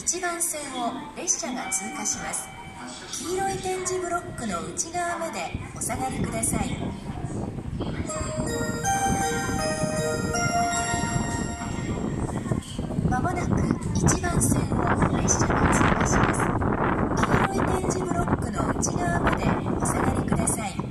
1番線を列車が通過します。黄色い点字ブロックの内側までお下がりください。まもなく1番線を列車が通過します。黄色い点字ブロックの内側までお下がりください。